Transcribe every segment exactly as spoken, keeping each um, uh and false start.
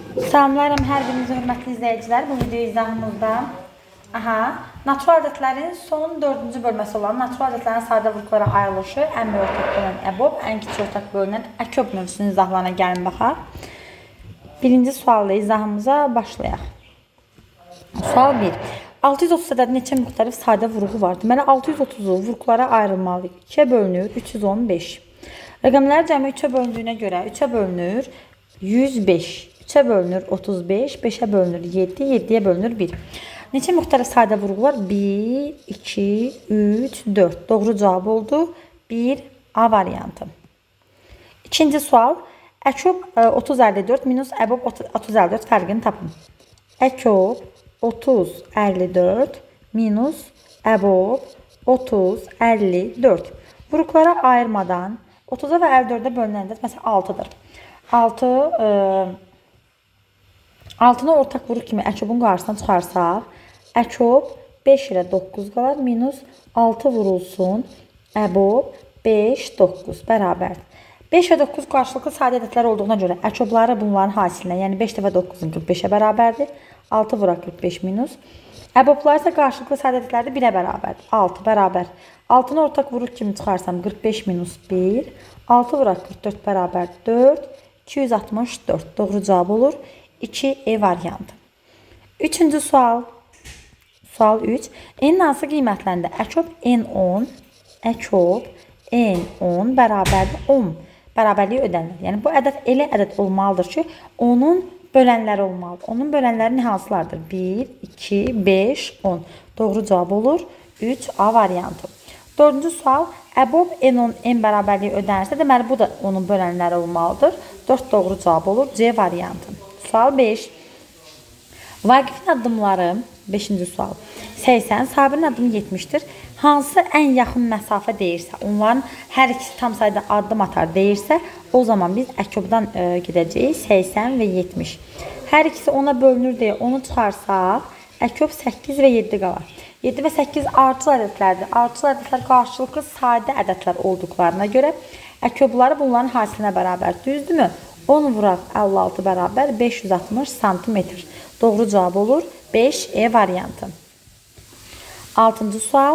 Salamlarım hər birinizi hörmətli izləyicilər. Bu video izahımızda aha, natural ədədlərin son dördüncü bölməsi olan natural ədədlərin sadə vurğulara ayrılışı, ən böyük ortaq bölünən əbob, ən kiçik ortaq bölünən əkob mövzusunun izahlarına gəlin baxaq. Birinci sualla izahımıza başlayaq. Sual bir. altı yüz otuz ədədi neçə müxtəlif sadə vurğu var? Deməli, altı yüz otuzu vurğulara ayrılmalıyıq. ikiyə bölünür üç yüz on beş. Rəqəmlər cəmi üçə bölündüyünə görə üçə bölünür yüz beş. üçə bölünür otuz beş, beşə bölünür yeddi, yeddiyə bölünür bir. Neçə müxtəlif sadə vurğu var? bir, iki, üç, dörd. Doğru cavab oldu. bir A variantı. İkinci sual. Əkob otuz əlli dörd minus əbob otuz əlli dörd fərqini tapın. Əkob otuz əlli dörd minus əbob otuz əlli dörd. Vurğulara ayırmadan otuza və əlli dördə bölünən ədəd məsələn altıdır. altı e, altını ortaq vuruq kimi əkobun qarşısına çıxarsaq, əkob beş ilə doqquz qalar, minus altı vurulsun, əbob beş, doqquz bərabərdir. beş və doqquz qarşılıqlı sadə ədədlər olduğuna görə əkobları bunların hasilinə, yəni beş dəfə doqquzun qırx beşə bərabərdir. altı vuraq qırx beş minus. Əboblar isə qarşılıqlı sadə ədədlərdə birə bərabərdir. altı bərabər. altını ortaq vuruq kimi çıxarsam qırx beş minus bir. altı vuraq qırx dörd bərabər dörd. iki yüz altmış dörd. Doğru cavab olur. iki E variantı. Üçüncü sual. Sual üç. N hansı qiymətlərində əkob N on, əkob N on bərabərdir on. Bərabərliyi ödənir. Yəni bu ədəd elə ədəd olmalıdır ki, onun bölənləri olmalıdır. Onun bölənləri hansılardır? bir, iki, beş, on. Doğru cavab olur. üç A variantı. Dördüncü sual. Əbob N on N bərabərliyi ödənirsə, deməli bu da onun bölənləri olmalıdır. dörd doğru cavab olur. C variantı. Sual beş. Vaqifin addımları, beşinci sual. səksən, Sabirin addımı yetmişdir. Hansı ən yaxın məsafə deyirsə, onların hər ikisi tam sayda addım atar deyirsə, o zaman biz əkobdan e, gedəcəyik. səksən və yetmiş. Hər ikisi ona bölünür deyə onu çıxarsaq, əkob səkkiz və yeddi qalar. yeddi və səkkiz artıl ədədlərdir. Artıl ədədlər qarşılıqlı sadə ədədlər olduqlarına görə əkobları bunların hasilinə bərabər. Düzdürmü? on vuraq əlli altı bərabər beş yüz altmış santimetr. Doğru cavab olur. beş E variantı. altıncı sual.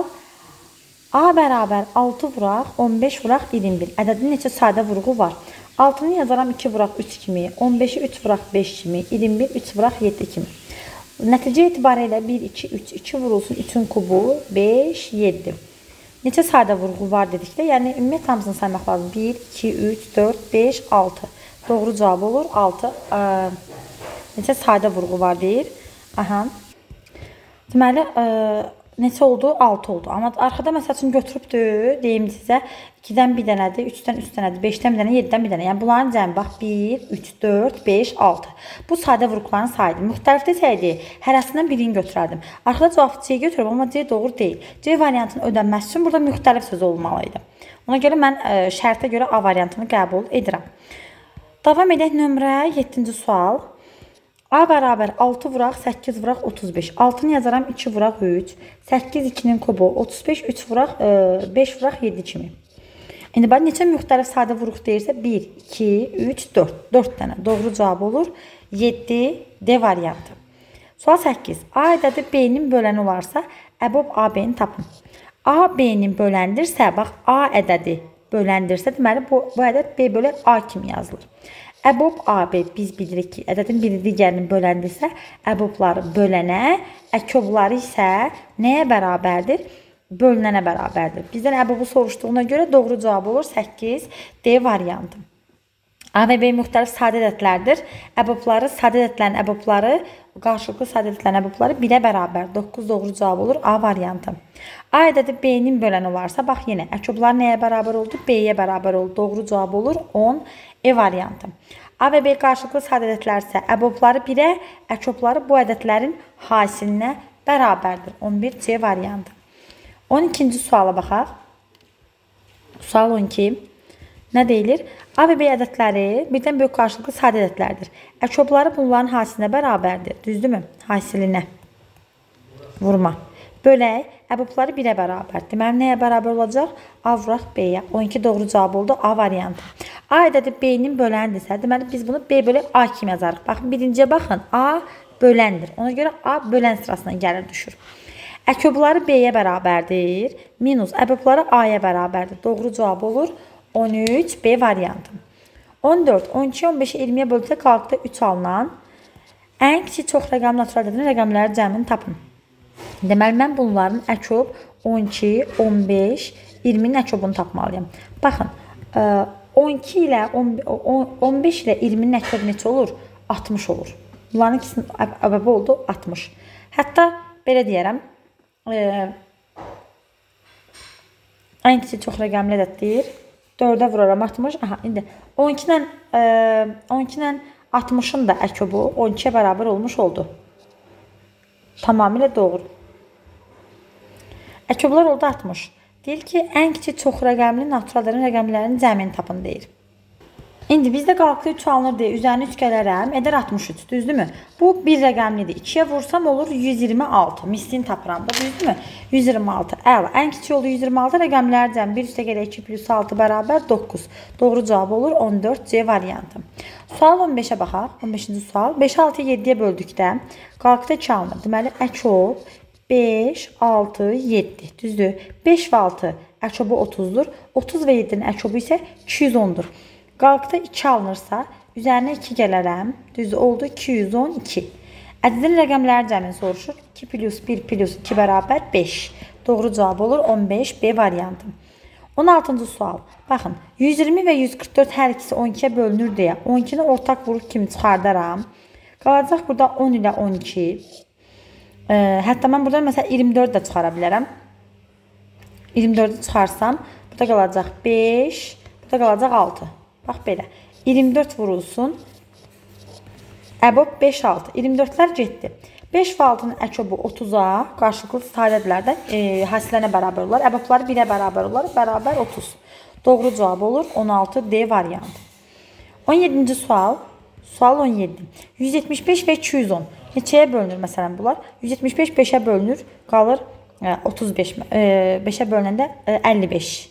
A bərabər altı vuraq on beş vuraq iyirmi bir. Ədədin neçə sadə vurğu var? altını yazaram iki vuraq üç kimi, on beşi üç vuraq beş kimi, iyirmi bir üç vuraq yeddi kimi. Nəticə etibarilə bir, iki, üç, iki vurulsun, üçün kubu, beş, yeddi. Neçə sadə vurğu var dedikdə, yəni ümumiyyət hamısını saymaq lazım. bir, iki, üç, dörd, beş, altı. Doğru cavab olur. altı. Ə, neçə sadə vurğu var deyir. Aha. Deməli, ə, neçə oldu? altı oldu. Amma arxada məsəl üçün götürübdür, deyim sizə, ikidən bir dənədir, üçdən üç dənədir, beşdən bir dənə, yeddidən bir dənə. Yəni bunların cəmi bax, bir, üç, dörd, beş, altı. Bu sadə vurğuların sayıdır. Müxtəlif desəydi, hərəsindən birini götürərdim. Arxada cavab C götürüb, amma C doğru deyil. C variantının ödənməsi üçün burada müxtəlif söz olmalıydı. Ona görə mən ə, şərtə görə A variantını qəbul edirəm. Davam edək nömrə yeddinci sual. A bərabər altı vuraq səkkiz vuraq otuz beş. altını yazaram iki vuraq üç. səkkiz ikinin kubu otuz beş, üç vuraq beş vuraq yeddi kimi. İndi bax neçə müxtəlif sadə vuruq deyirsə bir, iki, üç, dörd. dörd dənə. Doğru cavab olur. yeddi D variantı. Sual səkkiz. A ədədi B-nin böləni olarsa, əbob A B-ni tapın. A B-nin böləndirsə, bax A ədədi böləndirsə, deməli bu, bu ədəd B bölü A kimi yazılır. Əbob A B biz bilirik ki, ədədin biri digərinin böləndirsə, əbobları bölənə, əkobları isə nəyə bərabərdir? Bölünənə bərabərdir. Bizdən əbobu soruşduğuna görə doğru cavab olur səkkiz D variantı. A və B müxtəlif sadə ədədlərdir. Əbobları, sadə ədədlərin əbobları, qarşılıqlı sadə ədədlərin əbobları birə bərabər. doqquz doğru cavab olur A variantı. A ədədi B-nin böləni varsa, bax yenə əkoblar nəyə bərabər oldu? B-yə bərabər oldu. Doğru cavab olur on E variantı. A və B qarşılıqlı sadə ədədlərsə, əbobları birə, əkobları bu ədədlərin hasilinə bərabərdir. on bir C variantı. on ikinci suala baxaq. Sual on iki. Nə deyilir? A və B ədədləri birdən böyük qarşılıqlı sadə ədədlərdir. Əkobları bunların hasilinə bərabərdir. Düzdürmü? Hasilinə. Vurma. Bölək, əbobları birə bərabər. Deməli, nəyə bərabər olacaq? A vuraq B-yə. on iki doğru cavab oldu. A variantı. A ədədi B-nin böləndirsə, deməli biz bunu B bölü A kimi yazarıq. Baxın, birinciyə baxın, A böləndir. Ona görə A bölən sırasına gəlir, düşür. Əkobları B-yə bərabərdir, minus əbobları A-ya bərabərdir. Doğru cavab olur on üç B variantı. on dörd, on iki, on beşi iyirmiyə bölsə qalıqda üç alınan ən kiçik çox rəqəmli natural ədədin rəqəmləri cəmini tapın. Deməli, mən bunların əkob on iki, on beş, iyirminin əkobunu tapmalıyım. Baxın, on iki ilə on beş ilə iyirminin əkobu neçə olur? altmış olur. Bunların ikisinin əbəbi oldu altmış. Hətta belə deyərəm, ən kiçik çox rəqəmli ədəddir. dördə vuraram altmış. Aha, indi on iki ilə altmışın da əkobu on ikiyə bərabər olmuş oldu. Tamamilə doğru. Əkoblar oldu altmış. Deyir ki, ən kiçik çox rəqəmli natural ədədin rəqəmlərinin cəmini tapın deyir. İndi bizdə qalıqda üç alınır deyə üzərinə üç gələrəm, edər altmış üç, düzdürmü? Bu bir rəqəmlidir. ikiyə vursam olur yüz iyirmi altı. Mislini tapıram da, düzdürmü? yüz iyirmi altı. Əla. Ən kiçik oldu yüz iyirmi altı rəqəmlər cəmi. bir üstə gələ iki plus altı bərabər doqquz. Doğru cavab olur on dörd C variantı. Sual on beşə baxaq. on beşinci sual. beş altıya yeddiyə böldükdə qalıqda iki alınır. Deməli, əkob beş, altı, yeddi. Düzdür? beş və altı əkobu otuzdur. otuz və yeddinin əkobu isə iki yüz ondur. Qalıqda iki alınırsa, üzərinə iki gələrəm. Düzdür, oldu iki yüz on iki. Ədədin rəqəmləri cəmini soruşur. iki plus bir plus iki bərabər beş. Doğru cavab olur on beş B variantı. on altıncı sual. Baxın, yüz iyirmi və yüz qırx dörd hər ikisi on ikiyə bölünür deyə on ikini ortaq vuruq kimi çıxardaram. Qalacaq burada on ilə on iki. E, hətta mən buradan məsələn iyirmi dörd də çıxara bilərəm. iyirmi dördü çıxarsam, burada qalacaq beş, burada qalacaq altı. Bax belə. iyirmi dörd vurulsun. Əbob beş, altı. iyirmi dördlər getdi. beş və altının əkobu otuza, qarşılıqlı sadələrdən e, hasilərinə bərabər olar. Əbobları birə bərabər olar. Bərabər otuz. Doğru cavab olur on altı D variantı. on yeddinci sual. Sual on yeddi. yüz yetmiş beş və iki yüz on. Neçəyə bölünür məsələn bunlar? yüz yetmiş beş beşə bölünür. Qalır e, otuz beş. E, beşə bölünəndə e, əlli beş.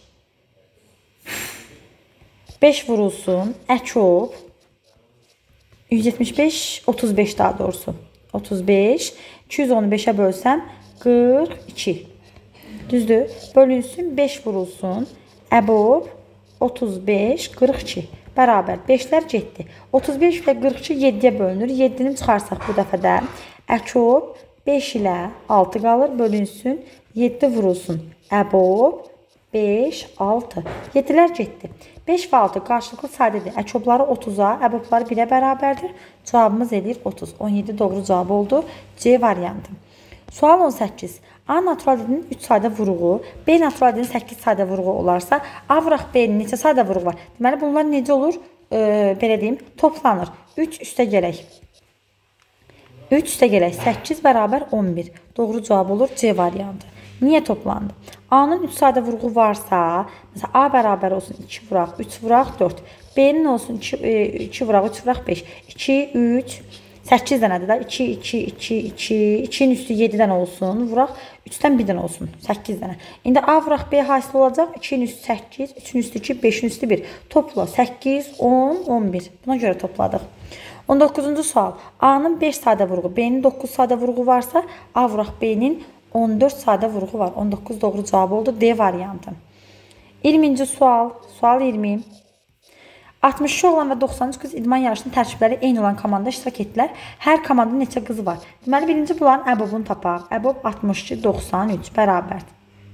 beş vurulsun. Əkob yüz yetmiş beş, otuz beş daha doğrusu. otuz beş. iki yüz onu beşə bölsəm qırx iki. Düzdür? Bölünsün. beş vurulsun. Əbob otuz beş, qırx iki. Bərabər. beşlər getdi. otuz beş və qırx iki yeddiyə bölünür. yeddini çıxarsaq bu dəfədə. Əkob beş ilə altı qalır. Bölünsün. yeddi vurulsun. Əbob beş, altı. yeddilər getdi. beş və altı qarşılıqlı sadədir. Əkobları otuza, əbobları birə bərabərdir. Cavabımız edir otuz. on yeddi doğru cavab oldu. C variantı. Sual on səkkiz. A natural ədədinin üç sadə vuruğu, B natural ədədinin səkkiz sadə vuruğu olarsa, A vuraq B-nin neçə sadə vuruğu var? Deməli, bunlar necə olur? E, belə deyim, toplanır. üç üstə gələk. üç üstə gələk. səkkiz bərabər on bir. Doğru cavab olur C variantı. Niyə toplandı? A-nın üç sadə vuruğu varsa, məsələn, A bərabər olsun iki vuraq, üç vuraq, dörd. B-nin olsun iki vuraq, üç vuraq, beş. iki, üç, səkkiz dənədir də. iki, iki, iki, iki, ikinin üstü yeddidən olsun. Vuraq, üçdən birdən olsun. səkkiz dənə. İndi A vuraq B hasil olacaq. ikinin üstü səkkiz, üçün üstü iki, beşin üstü bir. Topla səkkiz, on, on bir. Buna görə topladıq. on doqquzuncu sual. A-nın beş sadə vuruğu, B-nin doqquz sadə vuruğu varsa, A vuraq B-nin on dörd sadə vuruğu var. on doqquz doğru cavab oldu. D variantı. iyirminci sual. Sual iyirmi. altmış üç oğlan və doxsan üç qız idman yarışının tərkibləri eyni olan komanda iştirak etdilər. Hər komanda neçə qız var? Deməli, birinci bunların əbobunu tapaq. Əbob altmış iki, doxsan üç bərabərdir.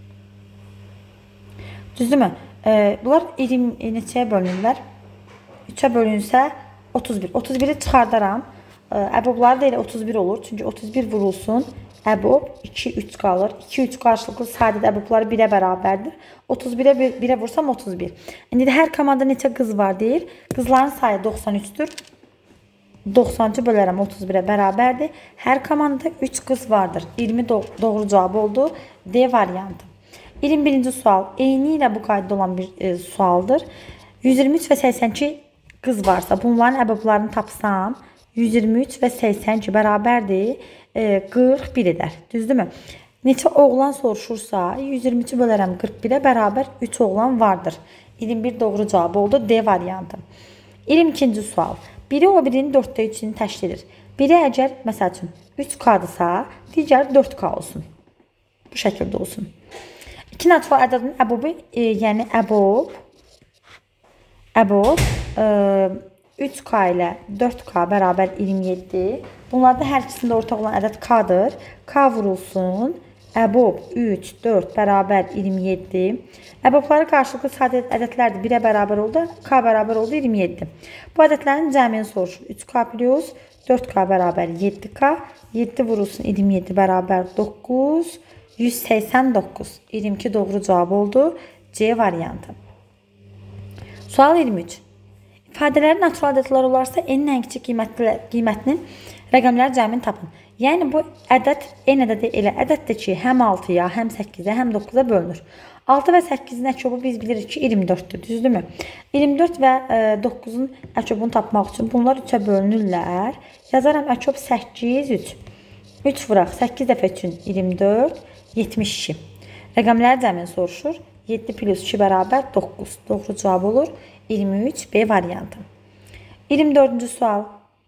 Düzdürmü? E, bunlar iyirmi neçəyə bölünürlər? üçə bölünsə otuz bir. otuz biri çıxardaram. E, əbobları da elə otuz bir olur. Çünki otuz bir vurulsun. Əbob iki, üç qalır. iki, üç qarşılıqlı sadədə əbobları birə bərabərdir. otuz birə birə vursam otuz bir. İndi də hər komanda neçə qız var deyir. Qızların sayı doxsan üçdür. doxsancı bölərəm otuz birə bərabərdir. Hər komanda üç qız vardır. iyirmi doğru cavab oldu. D variantı. iyirmi birinci sual. Eyni ilə bu qaydada olan bir e, sualdır. yüz iyirmi üç və səksən iki qız varsa, bunların əboblarını tapsam, yüz iyirmi üç və səksən iki bərabərdir. qırx bir edər. Düzdürmü? Neçə oğlan soruşursa, yüz iyirmi üçü bölərəm qırx birə bərabər üç oğlan vardır. iyirmi bir doğru cavab oldu. D variantı. iyirmi ikinci sual. Biri o birinin dörddə üçünü təşkil edir. Biri əgər, məsəl üçün, üç K-dırsa, digəri dörd K olsun. Bu şəkildə olsun. İki natural ədədin əbubu, e, yəni əbub, əbub e, üç K ilə dörd K bərabər iyirmi yeddi. Bunlarda hər ikisində ortaq olan ədəd K-dır. K vurulsun. Əbub üç, dörd bərabər iyirmi yeddi. Əbubları qarşılıqlı sadə ədədlərdir. birə bərabər oldu. K bərabər oldu iyirmi yeddi. Bu ədədlərin cəmini soruşur. üç K plus dörd K bərabər yeddi K. yeddi vurulsun iyirmi yeddi bərabər doqquz. yüz səksən doqquz. iyirmi iki doğru cavab oldu. C variantı. Sual iyirmi üç. İfadələrin natural ədədlər olarsa n-in ən kiçik qiymətinin rəqəmlər cəmini tapın. Yəni bu ədəd n ədədi elə ədəddir ki, həm altıya, həm səkkizə, həm doqquza bölünür. altı və səkkizin əkobu biz bilirik ki, iyirmi dörddür, düzdürmü? iyirmi dörd və doqquzun əkobunu tapmaq üçün bunlar üçə bölünürlər. Yazaram əkob səkkiz, üç. üç vuraq, səkkiz dəfə üçün iyirmi dörd, yetmiş iki. Rəqəmlər cəmini soruşur. yeddi plus iki bərabər doqquz. Doğru cavab olur. iyirmi üç B variantı. iyirmi dördüncü sual.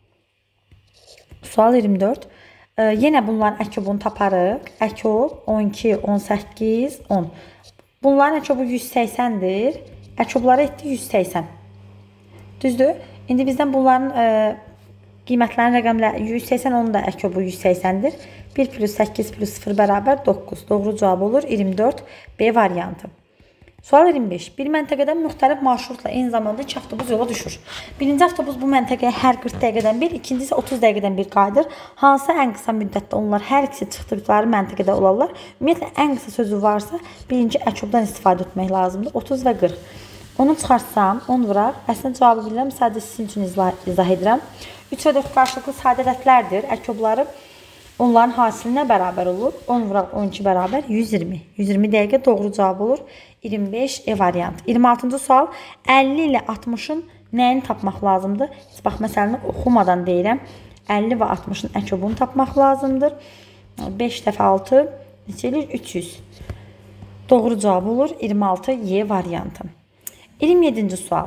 Sual iyirmi dörd. Ee, yenə bunların əkobunu taparıq. Əkob on iki, on səkkiz, on. Bunların əkobu yüz səksəndir. Əkobları etdi yüz səksən. Düzdür? İndi bizdən bunların e, qiymətlərin rəqəmləri yüz səksən, onun da əkobu yüz səksəndir. bir plus səkkiz plus sıfır bərabər doqquz. Doğru cavab olur. iyirmi dörd B variantı. Sual iyirmi beş. Bir məntəqədən müxtəlif marşrutla eyni zamanda iki avtobus yola düşür. Birinci avtobus bu məntəqəyə hər qırx dəqiqədən bir, ikinci isə otuz dəqiqədən bir qayıdır. Hansı ən qısa müddətdə onlar hər ikisi çıxdıqları məntəqədə olarlar? Ümumiyyətlə, ən qısa sözü varsa, birinci əkobdan istifadə etmək lazımdır. otuz və qırx. Onu çıxarsam, on vuraq. Əslində cavabı bilirəm, sadəcə sizin üçün izah, izah edirəm. üç və dörd qarşılıqlı sadə ədədlərdir. Əkobları onların hasilinə bərabər olur. on vuraq on iki bərabər yüz iyirmi. yüz iyirmi dəqiqə doğru cavab olur. iyirmi beş E variantı. iyirmi altıncı sual. əlli ilə altmışın nəyini tapmaq lazımdır? Bax, məsələni oxumadan deyirəm. əlli və altmışın əkobunu tapmaq lazımdır. beş dəfə altı neçə eləyir? üç yüz. Doğru cavab olur. iyirmi altı Y variantı. iyirmi yeddinci sual.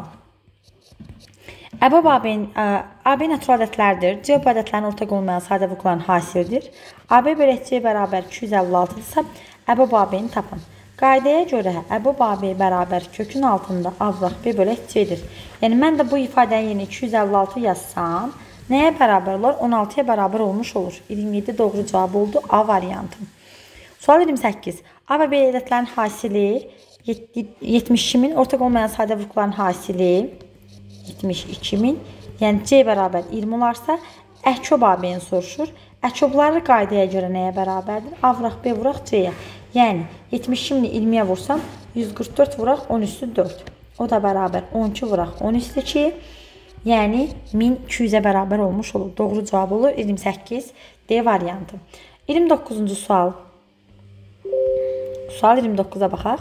Əbab A B A B natural ədədlərdir. C bu ədədlərin ortaq olmayan sadə vurğuların hasildir. A B bölək C bərabər iki yüz əlli altıdırsa, Əbab A B-ni tapın. Qaydaya görə Əbab A B bərabər kökün altında A vuraq B bölək C-dir. Yəni, mən də bu ifadəni yeni iki yüz əlli altı yazsam, nəyə bərabər olur? on altıya bərabər olmuş olur. iyirmi yeddi doğru cavab oldu. A variantı. Sual iyirmi səkkiz. A və B ədədlərin hasili yetmiş iki min, ortaq olmayan sadə vurğuların hasili yetmiş iki min, yəni C bərabər iyirmi olarsa, əkob A B-ni soruşur. Əkobları qaydaya görə nəyə bərabərdir? A vuraq B vuraq C-yə. Yəni, yetmiş iki mini iyirmiyə vursam, yüz qırx dörd vuraq on üstü dörd. O da bərabər on iki vuraq on üstü iki. Yəni, min iki yüzə bərabər olmuş olur. Doğru cavab olur. iyirmi səkkiz D variantı. iyirmi doqquzuncu sual. Sual iyirmi doqquza baxaq.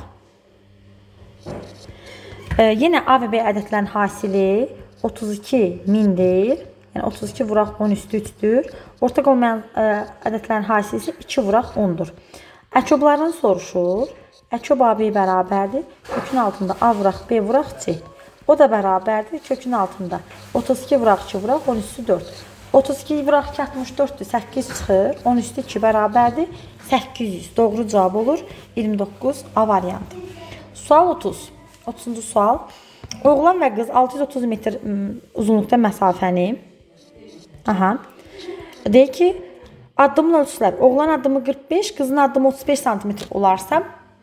Ee, yenə A və B ədədlərin hasili otuz iki mindir. Yəni, otuz iki vuraq on üstü üçdür. Ortaq olmayan ə, ədədlərin hasili isə iki vuraq ondur. Əkoblarını soruşur. Əkob A B bərabərdir. Kökün altında A vuraq B vuraq C. O da bərabərdir. Kökün altında otuz iki vuraq iki vuraq on üstü dörd. otuz iki vuraq iki altmış dörddür. səkkiz çıxır. on üstü iki bərabərdir. səkkiz yüz. Doğru cavab olur. iyirmi doqquz A variantı. Sual otuz. otuzuncu sual. Oğlan və qız altı yüz otuz metr uzunluqda məsafəni. Aha. Deyir ki, addımın ölçüsülər. Oğlan addımı qırx beş, qızın addımı otuz beş santimetr olarsa,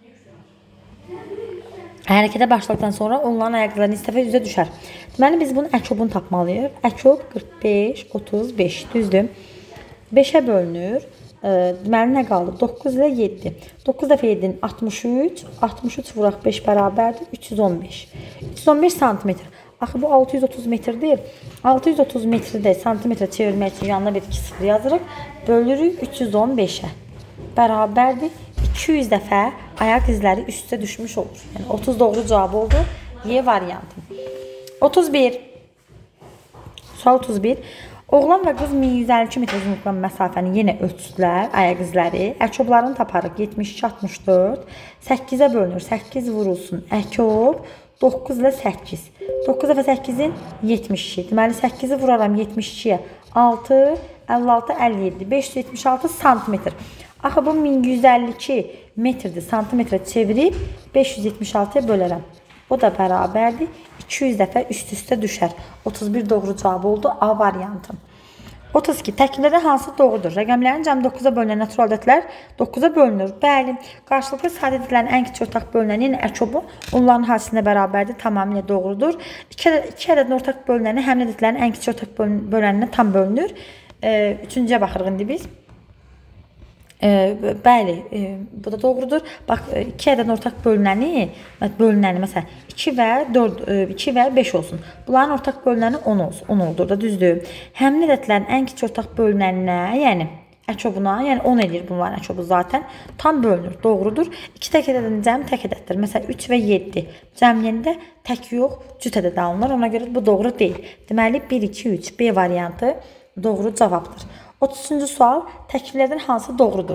hərəkətə başladıqdan sonra onların ayaqları neçə dəfə üzə düşər. Deməli, biz bunun əkobunu tapmalıyıq. Əkob qırx beş, otuz beş, düzdür. beşə bölünür. Deməli, nə qaldı? doqquz ilə yeddi. doqquz dəfə yeddinin altmış üç, altmış üç vuraq beş bərabərdir. üç yüz on beş. üç yüz on beş santimetr. Axı, bu altı yüz otuz metrdir. altı yüz otuz metri də santimetrə çevirmək üçün yanına bir iki sıfır yazırıq. Bölürük üç yüz on beşə. Bərabərdir. iki yüz dəfə ayaq izləri üst-üstə düşmüş olur. Yəni, otuz doğru cavab oldu. Y variantı. otuz bir. Sual otuz bir. Oğlan və qız min yüz əlli iki metr uzunluqdan məsafəni yenə ölçdülər, ayaq izləri. Əkoblarını taparıq. yetmiş iki, altmış dörd. səkkizə bölünür. səkkiz vurulsun. Əkob doqquz ilə səkkiz. doqquz və səkkizin yetmiş iki. Deməli səkkizi vuraram yetmiş ikiyə. altı, əlli altı, əlli yeddi. beş yüz yetmiş altı santimetr. Axı bu min yüz əlli iki metrdir. Santimetrə çevirib beş yüz yetmiş altıya bölərəm. O da bərabərdir. iki yüz dəfə üst-üstə düşər. otuz bir doğru cavab oldu A variantı. otuz iki. Təkliklərdə hansı doğrudur? Rəqəmlərin cəmi doqquza bölünən natural ədədlər doqquza bölünür. Bəli. Qarşılıqlı sadə ədədlərin ən kiçik ortaq bölünəni, yəni əkobu onların hasilinə bərabərdir. Tamamilə doğrudur. İki, iki ədədin ortaq bölünəni həmin ədədlərin ən kiçik ortaq bölünəninə tam bölünür. E, üçüncüyə baxırıq indi biz. E, bəli, e, bu da doğrudur. Bax, iki ədədin ortaq bölünəni, bölünəni məsələn iki və dörd, iki və beş olsun. Bunların ortaq bölünəni on olsun. on olur da, düzdür. Həmin ədədlərin ən kiçik ortaq bölünəninə, yəni əkobuna, yəni on edir bunların əkobu zaten tam bölünür. Doğrudur. iki tək ədədin cəmi tək ədəddir. Məsələn üç və yeddi cəmliyində tək yox, cüt ədəd alınır. Ona görə bu doğru deyil. Deməli bir, iki, üç B variantı doğru cavabdır. otuz üçüncü sual, təkliklərdən hansı doğrudur?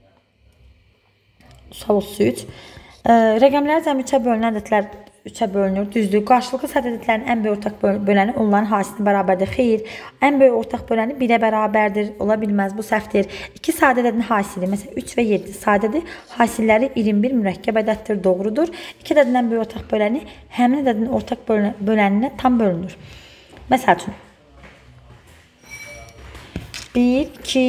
Sual otuz üç. E, rəqəmlər cəmi üçə bölünən ədədlər üçə bölünür, düzdür. Qarşılıqlı sadə ədədlərin ən böyük ortaq böləni onların hasilinə bərabərdir. Xeyr, ən böyük ortaq böləni birə bərabərdir. Ola bilməz, bu səhvdir. iki sadə ədədin hasili, məsələn üç və yeddi sadədir. Hasilləri iyirmi bir mürəkkəb ədəddir, doğrudur. iki ədədin ən böyük ortaq böləni həmin ədədin ortaq böləninə tam bölünür. Məsəl üçün bir, iki,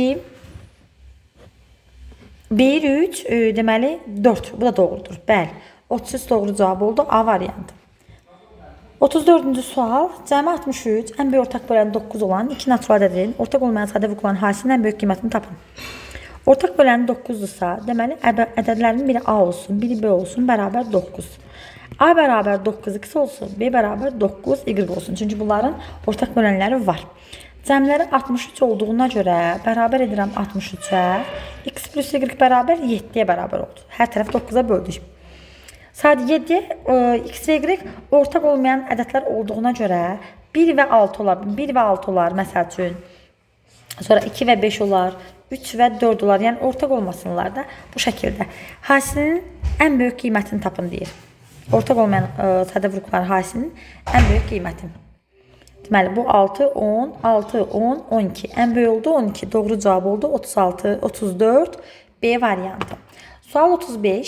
bir, üç, e, deməli dörd. Bu da doğrudur. Bəli. otuz üç doğru cavab oldu. A variantı. otuz dördüncü sual. Cəmi altmış üç, ən böyük ortaq böləni doqquz olan iki natural ədədin ortaq olmayan sadə vurğuların hasilinin ən böyük qiymətini tapın. Ortaq böləni doqquzdursa, deməli ədədlərin biri A olsun, biri B olsun, bərabər doqquz. A bərabər doqquz x olsun, B bərabər doqquz y olsun. Çünki bunların ortaq bölənləri var. Cəmləri altmış üç olduğuna görə bərabər edirəm altmış üçə. X plus y bərabər yeddiyə bərabər oldu. Hər tərəf doqquza böldük. Sadə yeddi, x və y ortaq olmayan ədədlər olduğuna görə bir və altı olar. bir və altı olar məsəl üçün. Sonra iki və beş olar. üç və dörd olar. Yəni ortaq olmasınlar da bu şəkildə. Hasilinin ən böyük qiymətini tapın deyir. Ortaq olmayan ə, sadə vurğuların hasilinin ən böyük qiyməti. Deməli bu altı, on, altı, on, on iki. Ən böyük oldu on iki. Doğru cavab oldu otuz altı, otuz dörd B variantı. Sual otuz beş.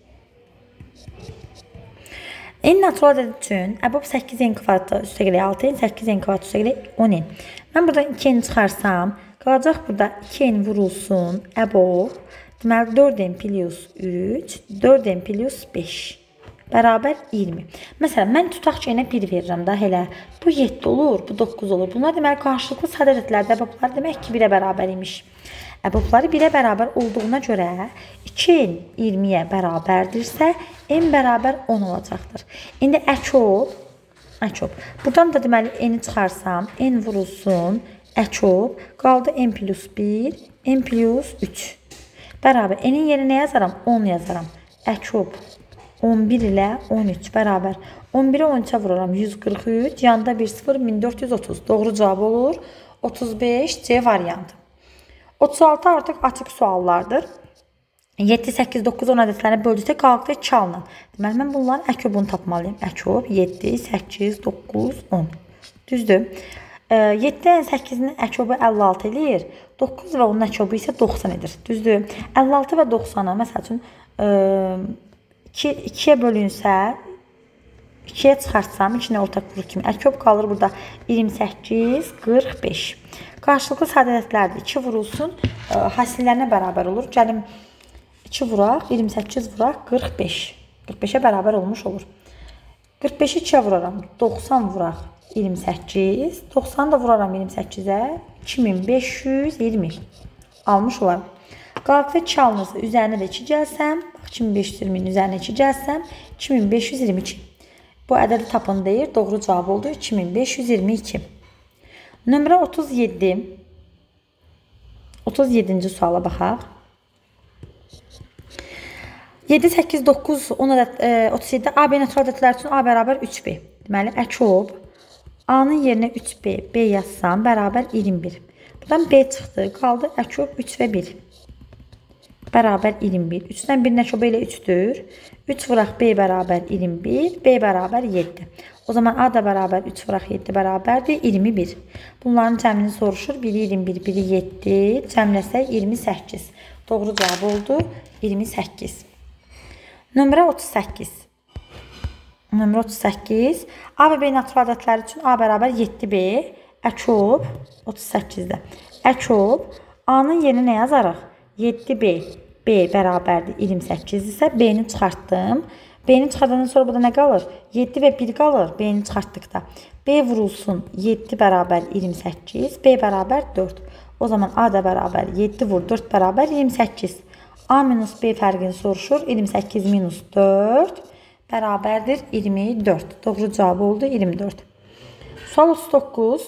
En natural ədəd üçün əbob səkkiz n kvadratı üstəgələ altı n, səkkiz n kvadratı üstəgələ on n. Mən buradan iki n çıxarsam, qalacaq burada iki n vurulsun əbob. Deməli dörd n plus üç, dörd n plus beş. Bərabər iyirmi. Məsələn, mən tutaq ki, yenə bir verirəm da, elə. Bu yeddi olur, bu doqquz olur. Bunlar deməli qarşılıqlı sadə ədədlərdə əboblar demək ki, birə bərabər imiş. Əbobları birə bərabər olduğuna görə iki n iyirmiyə bərabərdirsə, n bərabər on olacaqdır. İndi əkob, əkob. Buradan da deməli n-i çıxarsam, n vurulsun, əkob, qaldı n plus bir, n plus üç. Bərabər, n-in yerinə nə yazaram? on yazaram. Əkob. on bir ilə on üç bərabər. on birə on üçə vuraram. yüz qırx üç, yanında bir sıfır, min dörd yüz otuz. Doğru cavab olur. otuz beş C variantı. otuz altı artıq açıq suallardır. yeddi, səkkiz, doqquz, on ədədlərini böldükdə qalıqda iki alınan. Deməli, mən bunların əkobunu tapmalıyım. Əkob yeddi, səkkiz, doqquz, on. Düzdür. yeddi, səkkizin əkobu əlli altı edir. doqquz və onun əkobu isə doxsan edir. Düzdür. əlli altı və doxsanı, məsəl üçün, ikiyə bölünsə, ikiyə çıxartsam, içinə ortaq vurur kimi. Əkob qalır burada iyirmi səkkiz, qırx beş. Qarşılıqlı sadə ədədlərdir. iki vurulsun, hasillərinə bərabər olur. Gəlim iki vuraq, iyirmi səkkiz vuraq, qırx beş. qırx beşə bərabər olmuş olur. qırx beşi ikiyə vuraram, doxsan vuraq, iyirmi səkkiz. doxsanı da vuraram iyirmi səkkizə, iki min beş yüz iyirmi. Almış olarım. Qalıqda iki alınırsa, üzərinə də iki gəlsəm, iki min beş yüz iyirminin üzərinə iki gəlsəm, iki min beş yüz iyirmi iki. Bu ədədi tapın deyir. Doğru cavab oldu iki min beş yüz iyirmi iki. Nömrə otuz yeddi. otuz yeddinci suala baxaq. yeddi, səkkiz, doqquz, on ədəd, e, otuz yeddi A, B natural ədədlər üçün A bərabər üç B. Deməli, əkob A-nın yerinə üç B, B yazsam bərabər iyirmi bir. Buradan B çıxdı, qaldı əkob üç və bir. bərabər iyirmi bir. üçdən bir nə çoba ilə üçdür. üç vuraq B bərabər iyirmi bir, B bərabər yeddi. O zaman A da bərabər üç vuraq yeddi bərabərdir iyirmi bir. Bunların cəmini soruşur. biri iyirmi bir, biri yeddi. Cəmləsək iyirmi səkkiz. Doğru cavab oldu iyirmi səkkiz. Nömrə otuz səkkiz. Nömrə otuz səkkiz. A və B natural ədədləri üçün A bərabər yeddi B. Əkob otuz səkkizdə. Əkob A-nın yerinə nə yazarıq? yeddi B. B bərabərdir iyirmi səkkiz isə B-ni çıxartdım. B-ni çıxardandan sonra burada nə qalır? yeddi və bir qalır. B-ni çıxartdıqda. B vurulsun yeddi bərabər iyirmi səkkiz. B bərabər dörd. O zaman A da bərabər yeddi vur dörd bərabər iyirmi səkkiz. A minus B fərqini soruşur. iyirmi səkkiz minus dörd bərabərdir iyirmi dörd. Doğru cavab oldu iyirmi dörd. Sual otuz doqquz.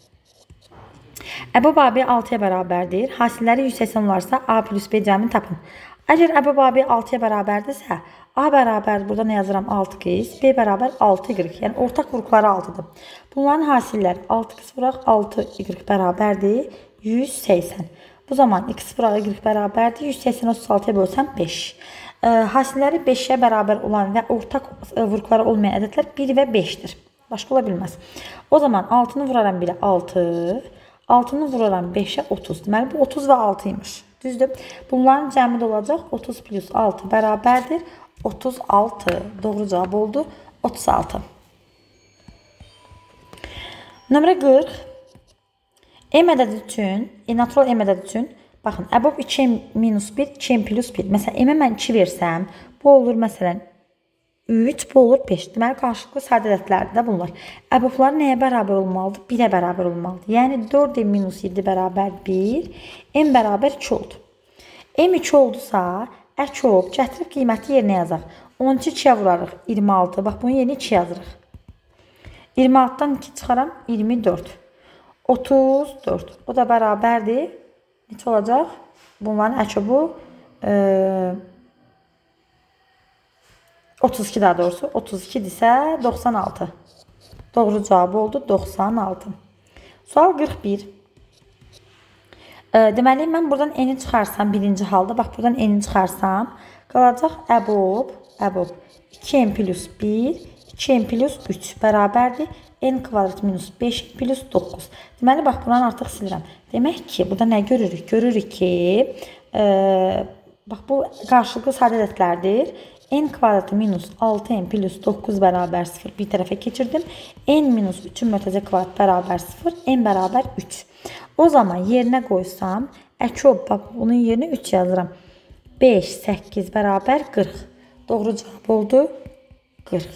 Əbab A B altıya bərabərdir. Hasilləri yüz səksən olarsa A plus B cəmini tapın. Əgər əbab A B altıya bərabərdirsə A bərabər burada nə yazıram? altı x, B bərabər altı y. Yəni ortaq vuruqları altıdır. Bunların hasilləri altı x vuraq altı y bərabərdir yüz səksən. Bu zaman x vuraq y bərabərdir yüz səksəni otuz altıya bölsəm beş. E, hasilləri beşə bərabər olan və ortaq vuruqları olmayan ədədlər bir və beşdir. Başqa ola bilməz. O zaman altını vuraram birə altı, altını vuraram beşə otuz. Deməli bu otuz və altı imiş. Düzdür? Bunların cəmi də olacaq otuz plus altı bərabərdir otuz altı. Doğru cavab oldu otuz altı. Nömrə qırx. M ədədi üçün, e, natural M ədədi üçün, baxın, əbab iki m minus bir, iki m plus bir. Məsələn, M-ə mən iki versəm, bu olur məsələn üç, bu olur beş. Deməli, qarşılıqlı sadə ədədlərdir də bunlar. Əbablar nəyə bərabər olmalıdır? birə bərabər olmalıdır. Yəni, dörd m minus yeddi bərabər bir, M bərabər iki oldu. M iki oldusa, əkob, gətirib qiyməti yerinə yazaq. on iki ikiyə vurarıq, iyirmi altı. Bax, bunun yerinə iki yazırıq. iyirmi altıdan iki çıxaram, iyirmi dörd. otuz dörd. O da bərabərdir. Neçə olacaq? Bunların əkobu e, otuz iki daha doğrusu. otuz iki isə doxsan altı. Doğru cavab oldu doxsan altı. Sual qırx bir. E, deməli, mən buradan n-i çıxarsam birinci halda, bax buradan n-i çıxarsam, qalacaq əbob, əbob iki m plus bir, iki m plus üç bərabərdir. N kvadrat minus beş plus doqquz. Deməli, bax, bundan artıq silirəm. Demək ki, burada nə görürük? Görürük ki, e, bax, bu qarşılıqlı sadə ədədlərdir. N kvadratı minus altı m plus doqquz bərabər sıfır bir tərəfə keçirdim. N minus üçün mötərizə kvadrat bərabər sıfır, n bərabər üç. O zaman yerinə qoysam, əkob, bax, bunun yerinə üç yazıram. beş, səkkiz bərabər qırx. Doğru cavab oldu qırx.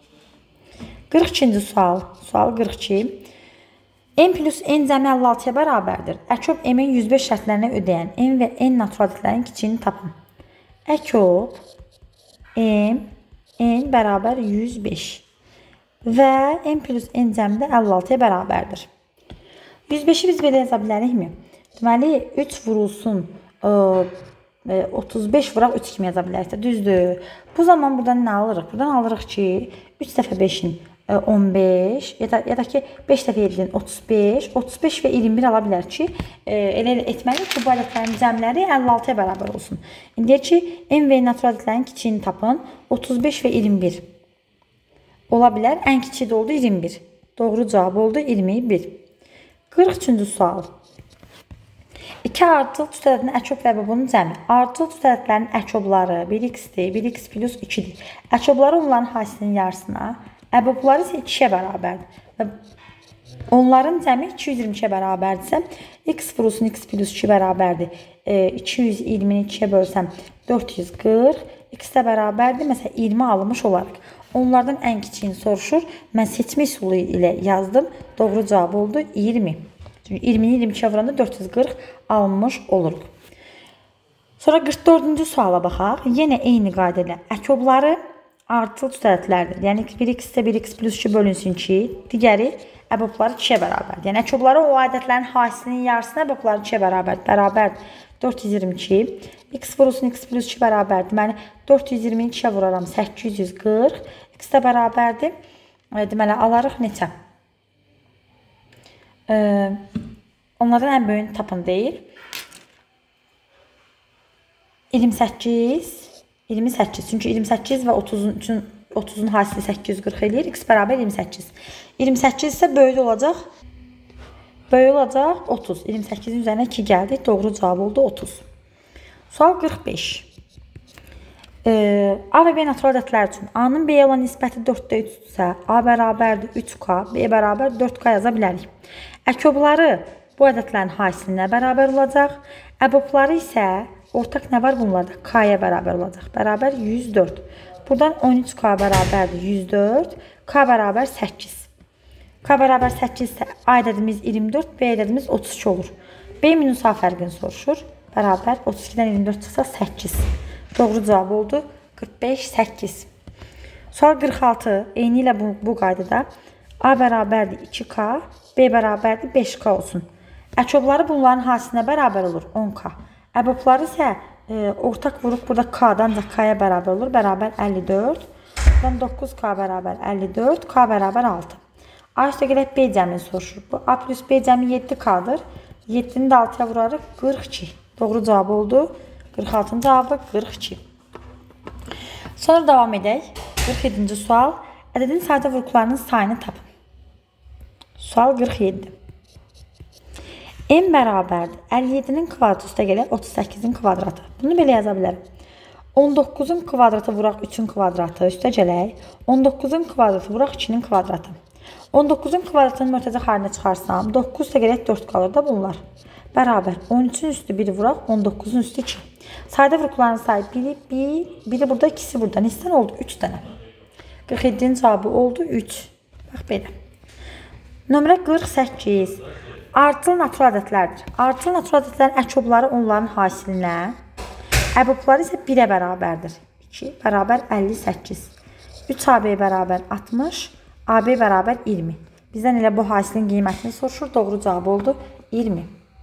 qırx ikinci sual. Sual qırx iki. M plus N cəmi əlli altıya bərabərdir. Əkob M-in yüz beş şərtlərini ödəyən M və N natural ədədlərin kiçiyini tapın. Əkob M, N bərabər yüz beş və M plus N cəmi də əlli altıya bərabərdir. yüz beşi biz belə yaza bilərikmi? Deməli, üç vurulsun otuz beş vuraq üç kimi yaza bilərik də, düzdür. Bu zaman buradan nə alırıq? Buradan alırıq ki, üç dəfə beşin on beş, ya da, ya da ki, beş dəfə yedinin otuz beş, otuz beş və iyirmi bir ala bilər ki, elə etməliyik ki, bu ədədlərin cəmləri əlli altıya bərabər olsun. İndi deyək ki, M və natural ədədlərin kiçiyini tapın, otuz beş və iyirmi bir ola bilər. Ən kiçiyi də oldu iyirmi bir. Doğru cavab oldu iyirmi bir. qırx üçüncü sual. iki artıl üst ədədinin əkob və əbabının cəmi. Artıl üst ədədlərin əkobları bir x-dir, bir x plus ikidir. Əkobları onların hasilinin yarısına, əbabları isə ikiyə bərabərdir. Və onların cəmi iki yüz iyirmi ikiyə bərabərdirsə, x vurulsun x plus iki bərabərdir. E, iki yüz iyirmini ikiyə bölsəm dörd yüz qırx, x də bərabərdir. Məsələn, iyirmi alınmış olaraq. Onlardan ən kiçiyini soruşur. Mən seçmə üsulu ilə yazdım. Doğru cavab oldu iyirmi. Çünki iyirmini iyirmi ikiyə vuranda dörd yüz qırx alınmış oluruq. Sonra qırx dördüncü suala baxaq. Yenə eyni qayda ilə əkobları artıl üst ədədlərdir. Yəni bir x-də bir x plus iki bölünsün ki, digəri əbabları ikiyə bərabərdir. Yəni əkobları o ədədlərin hasilinin yarısına əbabları ikiyə bərabərdir. Bərabərdir. dörd yüz iyirmi iki. X vurulsun x plus iki bərabərdir. Deməli, dörd yüz iyirmini ikiyə vuraram. səkkiz yüz qırx. X də bərabərdir. Deməli, alarıq neçə? Ee, onlardan ən böyüyünü tapın deyil. iyirmi səkkiz, iyirmi səkkiz. Çünki iyirmi səkkiz və otuzun üçün otuzun hasili səkkiz yüz qırx eləyir. X bərabər iyirmi səkkiz. iyirmi səkkiz isə böyük olacaq. Böyük olacaq otuz. iyirmi səkkizin üzərinə iki gəldi. Doğru cavab oldu otuz. Sual qırx beş. Ee, A və B natural ədədlər üçün A-nın B-yə olan nisbəti dörddə üç isə A bərabərdir üç K, B bərabər dörd K yaza bilərik. Əkobları bu ədədlərin hasilinə bərabər olacaq. Əbobları isə ortaq nə var bunlarda? K-yə bərabər olacaq. Bərabər yüz dörd. Buradan on üç K bərabərdir yüz dörd. K bərabər səkkiz. K bərabər səkkiz isə A ədədimiz iyirmi dörd, B ədədimiz otuz iki olur. B minus A fərqini soruşur. Bərabər otuz ikidən iyirmi dörd çıxsa səkkiz. Doğru cavab oldu qırx beş, səkkiz. Sual qırx altı. Eyni ilə bu, bu qaydada A bərabərdir iki K, B bərabərdir beş K olsun. Əkobları bunların hasilinə bərabər olur on K. Əbobları isə e, ortaq vuruq burada K-dan ancaq K-yə bərabər olur. Bərabər əlli dörd. Buradan doqquz K bərabər əlli dörd, K bərabər altı. A üstə gələk B cəmini soruşur. Bu A plus B cəmi yeddi K-dır. yeddini də altıya vurarıq qırx iki. Doğru cavab oldu. qırx altıncı cavabı qırx iki. Sonra davam edək. qırx yeddinci sual. Ədədin sadə vuruqlarının sayını tapın. Sual qırx yeddi. M bərabərdir əlli yeddinin kvadratı üstə gələk otuz səkkizin kvadratı. Bunu belə yaza bilərəm. on doqquzun kvadratı vuraq üçün kvadratı üstə gələk. on doqquzun kvadratı vuraq ikinin kvadratı. on doqquzun kvadratını mörtəzə xalinə çıxarsam, doqquz üstə gələk dörd qalır da bunlar. Bərabər on üçün üstü biri vuraq, on doqquzun üstü iki. Sayda vuruqların sayı biri bir, biri burada, ikisi burada. Neçədən oldu? üç dənə. qırx yeddinin cavabı oldu üç. Bax belə. Nömrə qırx səkkiz. Artılı natural ədədlərdir. Artılı natural ədədlərin əkobları onların hasilinə, əbobları isə birə bərabərdir. iki bərabər əlli səkkiz. üç A B bərabər altmış, A B bərabər iyirmi. Bizdən elə bu hasilin qiymətini soruşur. Doğru cavab oldu iyirmi.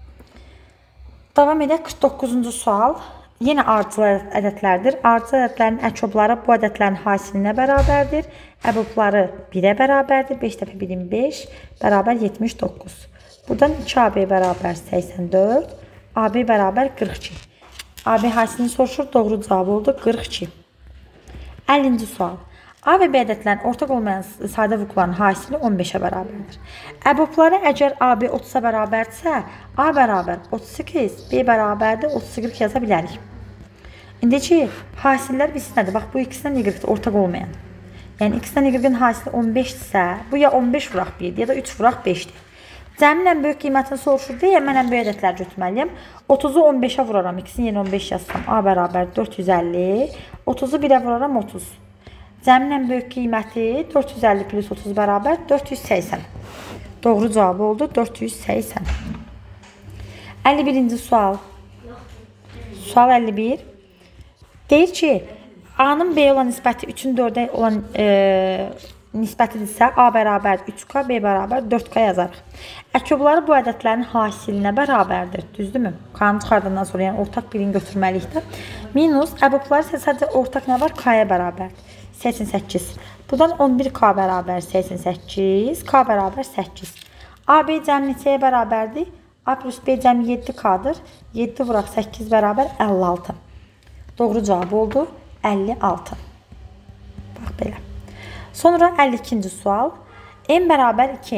Davam edək qırx doqquzuncu sual. Yenə artılı ədədlərdir. Artılı ədədlərin əkobları bu ədədlərin hasilinə bərabərdir. Əbobları birə bərabərdir. beş dəfə bir iyirmi beş bərabər yetmiş doqquz. Buradan iki A B bərabər səksən dörd, A B bərabər qırx iki. A B hasilini soruşur. Doğru cavab oldu qırx iki. əllinci sual. A və B ədədlərin ortaq olmayan sadə vuruqların hasili on beşə bərabərdir. Əbobları əgər A B otuza bərabərdirsə, A bərabər otuz səkkiz, B bərabərdir otuz qırx yaza bilərik. İndi ki, hasillər bilsin nədir? Bax, bu ikisindən Y ortaq olmayan. Yəni, ikisindən Y-in hasili on beşdirsə, bu ya on beş vuraq birdir, ya da üç vuraq beşdir. Cəmin ən böyük qiymətini soruşur deyə, mən ən böyük ədədlər götürməliyəm. otuzu on beşə vuraram, ikisini yenə on beş yazsam, A bərabər dörd yüz əlli, otuzu birə vuraram otuz. Cəmin ən böyük qiyməti dörd yüz əlli plus otuz bərabər dörd yüz səksən. Doğru cavabı oldu dörd yüz səksən. əlli birinci sual. Sual əlli bir. Deyir ki, A-nın B olan nisbəti üçün dördə olan e, nisbətidirsə, A bərabər üç K, B bərabər dörd K yazarıq. Əkobları bu ədədlərin hasilinə bərabərdir. Düzdürmü? K-nı çıxardandan sonra, yəni ortaq birini götürməliyik də. Minus, əbobları isə sadəcə ortaq nə var? K-yə bərabərdir. səksən səkkiz. Buradan on bir K bərabər səksən səkkiz, K bərabər səkkiz. A, B cəmi neçəyə bərabərdir? A plus B cəmi yeddi K-dır. yeddi vuraq səkkiz bərabər əlli altı. Doğru cavab oldu əlli altı. Bax belə. Sonra əlli ikinci sual. M bərabər iki.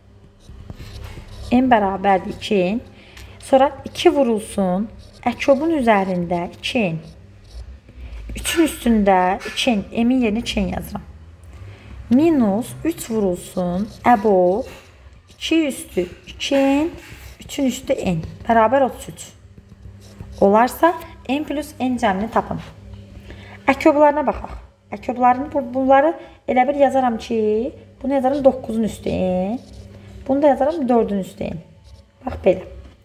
M bərabərdir iki. Sonra iki vurulsun. Əkobun üzərində iki. üçün üstündə iki, M-in yerinə iki yazıram. Minus üç vurulsun, əbob, iki üstü iki, üçün üstü N, bərabər otuz üç. Olarsa, N plus N cəmini tapın. Əkoblarına baxaq. Əkoblarını, bunları elə bir yazaram ki, bunu yazaram doqquzun üstü N, bunu da yazaram dördün üstü N. Bax, belə.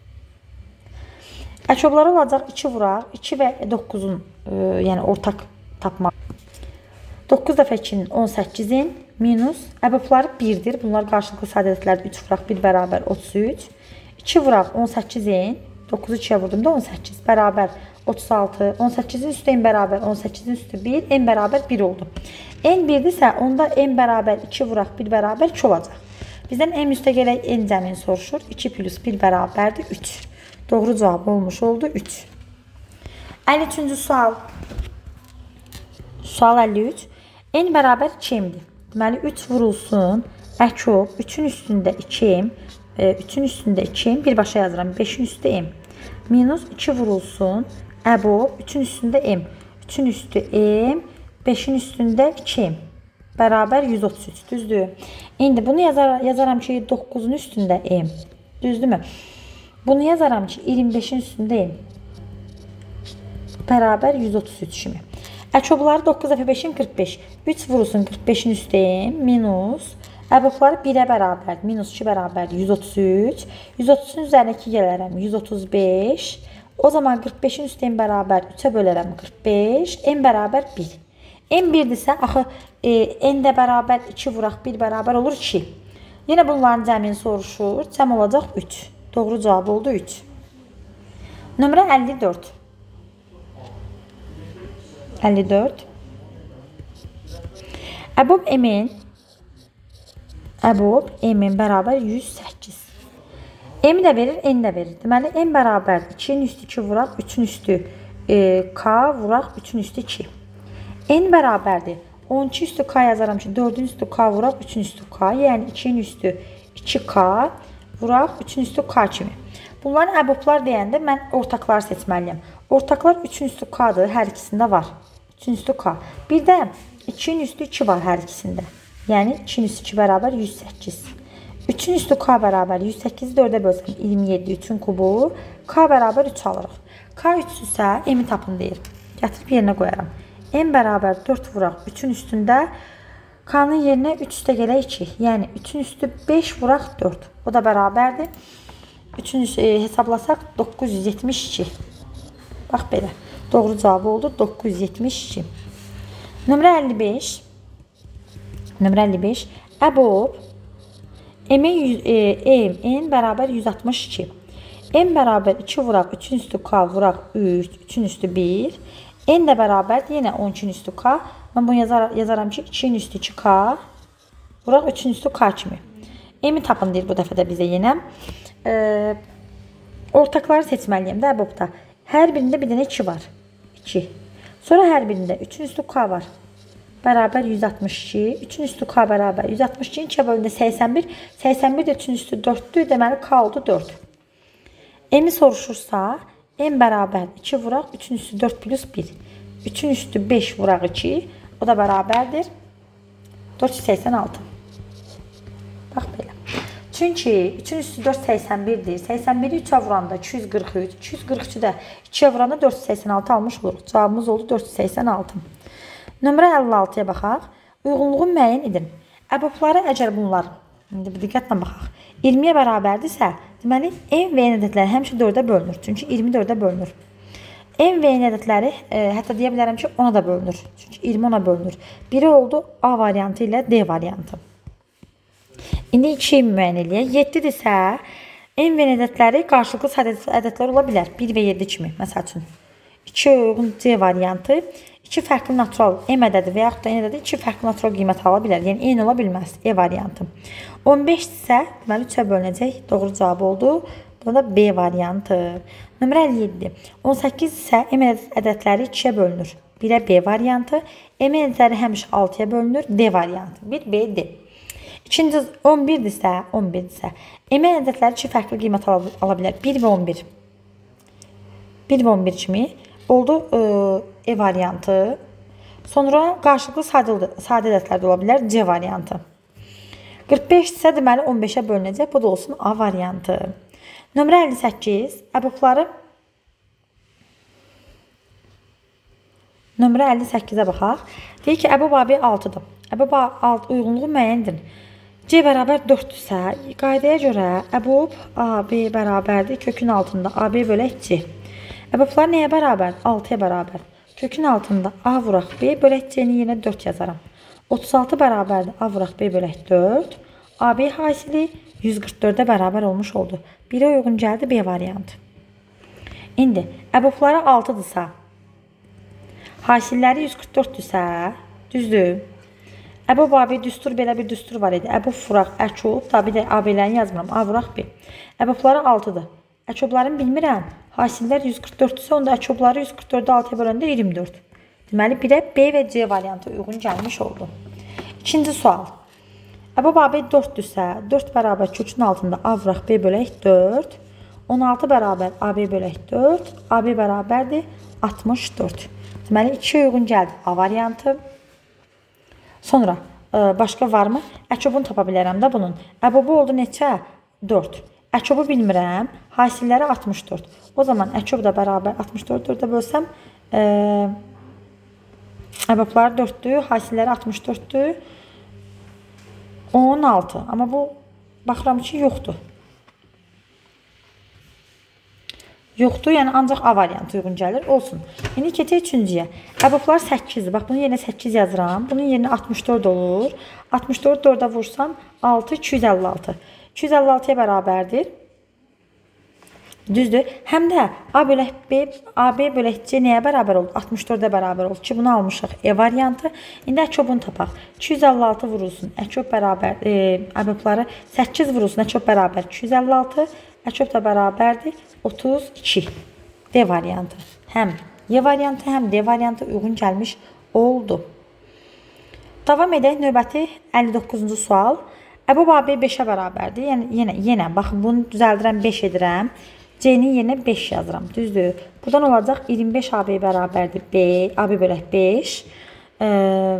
Əkobları olacaq iki vuraq, iki və doqquzun, e, yəni ortaq tapmaq. doqquz dəfə ikinin on səkkizin minus, əbobları birdir. Bunlar qarşılıqlı sadə ədədlərdir. üç vuraq bir bərabər otuz üç. iki vuraq on səkkizin, doqquzu ikiyə vurdum da on səkkiz bərabər otuz altı. on səkkizin üstü N bərabər on səkkizin üstü bir, N bərabər bir oldu. N birdirsə, onda N bərabər iki vuraq bir bərabər iki olacaq. Bizdən M üstə gələk N cəmini soruşur. iki plus bir bərabərdir üç. Doğru cavab olmuş oldu üç. əlli üçüncü sual. Sual əlli üç. N bərabər iki m'dir. Deməli, üç vurulsun. Əkob, üçün üstündə iki m. üçün üstündə iki m. Birbaşa yazıram. beşin üstü m. Minus iki vurulsun. Əbob, üçün üstündə m. üçün üstü m. beşin üstündə iki m. Bərabər yüz otuz üç. Düzdür. İndi bunu yazar, yazaram ki, doqquzun üstündə m. Düzdürmü? Bunu yazaram ki, iyirmi beşin üstündə m. Bərabər yüz otuz üç kimi. Əkobları doqquz dəfə beşin qırx beş. üç vurulsun qırx beşin üstü m. Minus. Əbobları birə bərabər. Minus iki bərabər yüz otuz üç. yüz otuz üçün üzərinə iki gələrəm. yüz otuz beş. O zaman qırx beşin üstü m bərabər üçə bölərəm. qırx beş. M bərabər bir. M birdirsə, axı e, n də bərabər iki vuraq bir bərabər olur iki. Yenə bunların cəmini soruşur. Cəm olacaq üç. Doğru cavab oldu üç. Nömrə əlli dörd. əlli dörd. Əbob m-in Əbob m-in bərabər yüz səkkiz. M də verir, n də verir. Deməli, m bərabər ikinin üstü iki vuraq, üçün üstü e, k vuraq, üçün üstü iki. N bərabərdir. on iki üstü k yazaram ki, dördün üstü k vuraq, üçün üstü k. Yəni, ikinin üstü iki k vuraq, üçün üstü k kimi. Bunların əboblar deyəndə mən ortaqları seçməliyəm. Ortaqlar üçün üstü k-dır, hər ikisində var. üçün üstü k. Bir də ikinin üstü iki var hər ikisində. Yəni, ikinin üstü iki bərabər yüz səkkiz. üçün üstü k bərabər yüz səkkizi dördə bölsəm iyirmi yeddi, üçün kubu. K bərabər üç alırıq. K üç isə m-i tapın deyir. Gətirib yerinə qoyaram. M bərabər dörd vuraq üçün üstündə. K-nın yerinə üç üstə gələk iki. Yəni, üçün üstü beş vuraq dörd. O da bərabərdir. üçün üstü e, hesablasaq doqquz yüz yetmiş iki. Bax belə. Doğru cavabı oldu doqquz yüz yetmiş iki. Nömrə əlli beş. Nömrə əlli beş. Əbob m-in e, n bərabər yüz altmış iki. M bərabər iki vuraq, üçün üstü k vuraq üç, üçün üstü bir. N də bərabər yenə on ikinin üstü k. Mən bunu yazar, yazaram ki, ikinin üstü iki k vuraq, üçün üstü k kimi. M-i tapın deyir bu dəfə də bizə yenə. E, ortaqları seçməliyəm də əbobda. Hər birində bir dənə iki var. iki. Sonra hər birində üçün üstü k var. Bərabər yüz altmış iki. üçün üstü k bərabər yüz altmış iki. ikiyə bölündə səksən bir. səksən bir də üçün üstü dörddür. Deməli k oldu dörd. M-i soruşursa m bərabər iki vuraq. üçün üstü dörd plus bir. üçün üstü beş vuraq iki. O da bərabərdir dörd yüz səksən altı. Bax belə. Çünki üçün üstü dörd səksən birdir. səksən biri üçə vuranda iki yüz qırx üç. iki yüz qırx üçü də ikiyə vuranda dörd yüz səksən altı almış oluruq. Cavabımız oldu dörd yüz səksən altı. Nömrə əlli altıya baxaq. Uyğunluğu müəyyən edin. Əbobları əgər bunlar, indi bir diqqətlə baxaq, iyirmiyə bərabərdirsə, deməli, m və n ədədləri həmişə dördə bölünür. Çünki iyirmi dördə bölünür. M və n ədədləri, e, hətta deyə bilərəm ki, ona da bölünür. Çünki iyirmi ona bölünür. Biri oldu A variantı ilə D variantı. İndi iki şey müəyyən eləyək. yeddidirsə, m və n ədədləri qarşılıqlı ədədlər ola bilər. bir və yeddi kimi, məsəl üçün. iki uyğun C variantı, iki fərqli natural m ədədi və yaxud da n ədədi iki fərqli natural qiymət ala bilər. Yəni, n ola bilməz. E variantı. on beş isə, deməli, üçə bölünəcək. Doğru cavab oldu. Bu da B variantı. Nömrə əlli yeddi. on səkkiz isə m ədədləri ikiyə bölünür. birə B variantı. M ədədləri həmişə altıya bölünür. D variantı. bir B D. İkinci on birdirsə, on birdirsə, m ədədləri iki fərqli qiymət ala, ala bilər. bir və on bir. bir və on bir kimi oldu E variantı. Sonra qarşılıqlı sadə ədədlər də ola bilər. C variantı. qırx beş isə deməli on beşə bölünəcək. Bu da olsun A variantı. Nömrə əlli səkkiz. Əbobları Nömrə əlli səkkizə baxaq. Deyir ki, əbob A B altıdır. Əbob A uyğunluğu müəyyəndir. C bərabər dörddürsə, qaydaya görə əbob A B bərabərdir. Kökün altında A B bölək C. Əboblar nəyə bərabər? altıya bərabər. Kökün altında A vuraq B bölək C-ni yenə dörd yazaram. otuz altı bərabərdir. A vuraq B bölək dörd. A B hasili yüz qırx dördə bərabər olmuş oldu. birə uyğun gəldi B variantı. İndi, əbobları altıdırsa, hasilləri yüz qırx dörddürsə, düzdür. Əbob A B düstur, belə bir düstur var idi. Əbob vuraq, əkob, da bir də A B-lərini yazmıram. A vuraq B. Əbobları altıdır. Əçoblarını bilmirəm. Hasillər yüz qırx dörddürsə, onda əçobları yüz qırx dördü altıya böləndə iyirmi dörd. Deməli, birə B və C variantı uyğun gəlmiş oldu. İkinci sual. Əbəb A B dörddürsə, dörd bərabər kökün altında A vuraq B bölək dörd. on altı bərabər A B bölək dörd. A B bərabərdir altmış dörd. Deməli, ikiyə uyğun gəldi A variantı. Sonra başqa varmı? Əçobunu tapa bilərəm də bunun. Əbəbi oldu neçə? dörd. Əçobu bilmirəm. Hasilləri altmış dörd. O zaman əçob da bərabər altmış dörd dördə bölsəm e, əbəbləri dörddür. Hasilləri altmış dörddür. on altı. Amma bu baxıram ki, yoxdur. Yoxdur, yəni ancaq A variantı uyğun gəlir. Olsun. İndi keçək üçüncüyə. Əbəblər səkkizdir. Bax, bunun yerinə səkkiz yazıram. Bunun yerinə altmış dörd olur. altmış dörd dördə vursam altı, iki yüz əlli altı. iki yüz əlli altıya bərabərdir. Düzdür. Həm də A bölək B, A B bölək C nəyə bərabər oldu? altmış dördə bərabər oldu ki, bunu almışıq E variantı. İndi əkobunu tapaq. iki yüz əlli altı vurulsun. Əkob bərabər, e, əbəbləri səkkiz vurulsun. Əkob bərabər iki yüz əlli altı. Əkob da bərabərdir otuz iki. D variantı. Həm E variantı, həm D variantı uyğun gəlmiş oldu. Davam edək növbəti əlli doqquzuncu sual. Əbəb A B beşə bərabərdir. Yəni, yenə, yenə, baxın, bunu düzəldirəm, beş edirəm. C-nin yerinə beş yazıram. Düzdür. Buradan olacaq iyirmi beş A B bərabərdir B. A B bölək beş. Ee,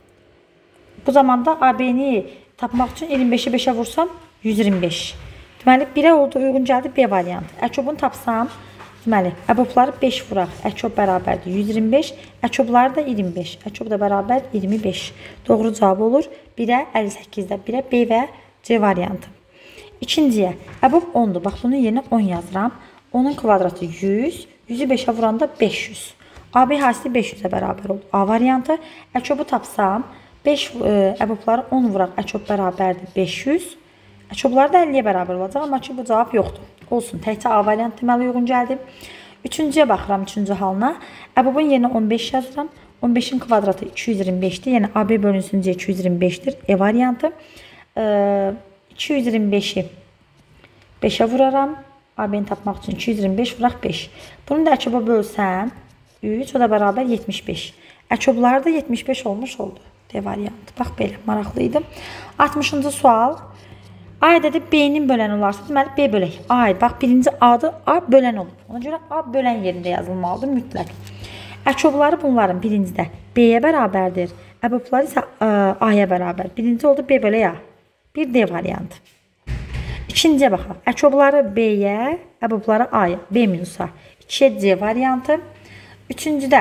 bu zamanda A B-ni tapmaq üçün iyirmi beşi beşə vursam yüz iyirmi beş. Deməli, birə oldu, uyğun gəldi B variantı. Əkobunu tapsam, deməli, əbobları beş vuraq. Əkob bərabərdir yüz iyirmi beş. Əkobları da iyirmi beş. Əkob da bərabər iyirmi beş. Doğru cavab olur. birə əlli səkkizdə. birə B və C variantı. İkinciyə, əbob ondur. Bax, bunun yerinə on yazıram. onun kvadratı yüz. yüzü beşə vuranda beş yüz. A B hasili beş yüzə bərabər olur. A variantı. Əkobu tapsam, beş e, əbobları on vuraq. Əkob bərabərdir beş yüz. Əkoblar da əlliyə bərabər olacaq. Amma ki, bu cavab yoxdur. Olsun. Təkcə A variantı deməli uyğun gəldi. Üçüncüyə baxıram, üçüncü halına. Əbobun yerinə on beş yazıram. on beşin kvadratı iki yüz iyirmi beşdir. Yəni A B bölünsün C iki yüz iyirmi beşdir. E variantı. E, iki yüz iyirmi beşi beşə vuraram. A B'ni tapmaq üçün iki yüz iyirmi beş vuraq beş. Bunu da əkoba bölsəm üç, o da bərabər yetmiş beş. Əkoblar da yetmiş beş olmuş oldu. D variantı. Bax belə maraqlıydı. altmışıncı sual. A ədədi B'nin bölən olarsa, deməli B bölək. A, bax birinci A'dır, A bölən olub. Ona görə A bölən yerində yazılmalıdır mütləq. Əkobları bunların birincidə B'yə bərabərdir. Əbobları isə A'ya bərabər. Birinci oldu B bölək A. Bir D variantı. İkinciyə baxaq. Əkobları B'yə, əbobları A'ya. B minus A. ikiyə C variantı. Üçüncüdə.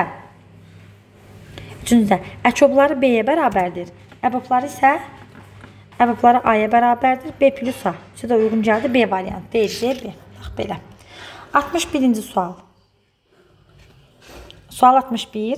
Üçüncüdə. Əkobları B'yə bərabərdir. Əbobları isə əbobları A'ya bərabərdir. B plus A. Üçü də uyğun gəldi. B variantı. Deyil, C, B. Bax belə. altmış birinci sual. Sual altmış bir.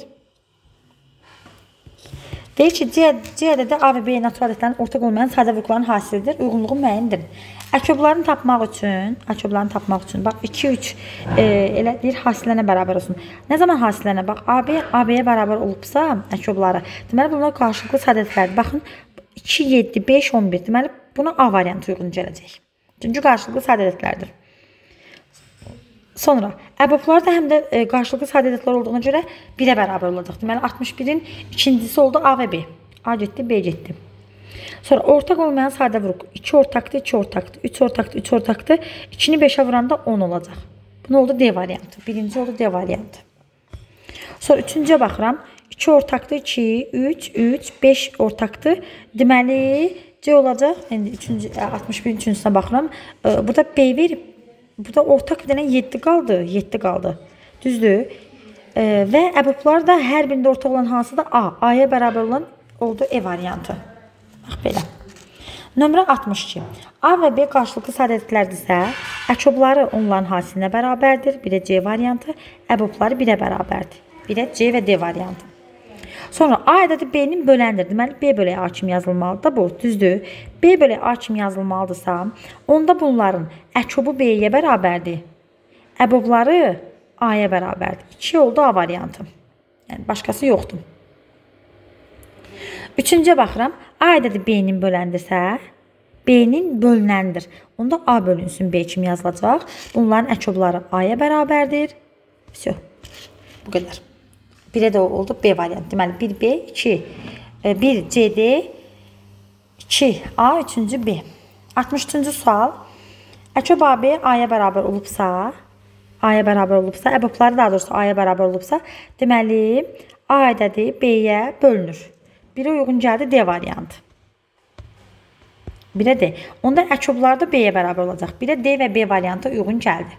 Deyir ki, C ədədi A və B natural ədədlərin ortaq olmayan sadə vurğuların hasilidir. Uyğunluğu müəyyəndir. Əkoblarını tapmaq üçün, əkoblarını tapmaq üçün, bax iki üç e, elə deyir hasillərinə bərabər olsun. Nə zaman hasillərinə? Bax, A B, A B'yə bərabər olubsa əkobları. Deməli, bunlar qarşılıqlı sadə ədədlərdir. Baxın, iki, yeddi, beş, on bir. Deməli, buna A variantı uyğun gələcək. Çünki qarşılıqlı sadə ədədlərdir. Sonra, əboblar da həm də e, qarşılıqlı sadə ədədlər olduğuna görə birə bərabər olacaq. Deməli, altmış birin ikincisi oldu A və B. A getdi, B getdi. Sonra, ortaq olmayan sadə vuruq. iki ortaqdır, iki ortaqdır, üç ortaqdır, üç ortaqdır. ikini beşə vuranda on olacaq. Bu nə oldu? D variantı. Birinci oldu D variantı. Sonra, üçüncüyə baxıram. iki ortaqdır, iki, üç, üç, beş ortaqdır. Deməli, C olacaq. İndi üçüncü, altmış birin üçüncüsünə baxıram. E, burada B verib. Burada ortaq bir dənə yeddi qaldı. yeddi qaldı. Düzdür. E, və əboblar da hər birində ortaq olan hansıdır? A. A'ya bərabər olan oldu E variantı. Bax belə. Nömrə altmış iki. A və B qarşılıqlı sadə ədədlərdirsə, əkobları onların hasilinə bərabərdir. Birə C variantı. Əbobları birə bərabərdir. Birə C və D variantı. Sonra A ədədi B'nin böləndir. Deməli, B bölək A kimi yazılmalıdır. Bu, düzdür. B bölək A kimi yazılmalıdırsa, onda bunların əkobu B'yə bərabərdir. Əbobları A'ya bərabərdir. iki oldu A variantı. Yəni, başqası yoxdur. Üçüncüyə baxıram. A ədədi B'nin böləndirsə, B-nin bölünəndir. Onda A bölünsün B kimi yazılacaq. Bunların əkobları A-ya bərabərdir. Всё. Bu qədər. birə də oldu B variantı. Deməli bir B, iki bir C D, iki A, üçüncü B. altmış üçüncü sual. Əkob A B A-ya bərabər olubsa, A-ya bərabər olubsa, əbobları daha doğrusu A-ya bərabər olubsa, deməli A ədədi B-yə bölünür. birə uyğun gəldi D variantı. birə D. Onda əkoblar da B-yə bərabər olacaq. birə D və B variantı uyğun gəldi.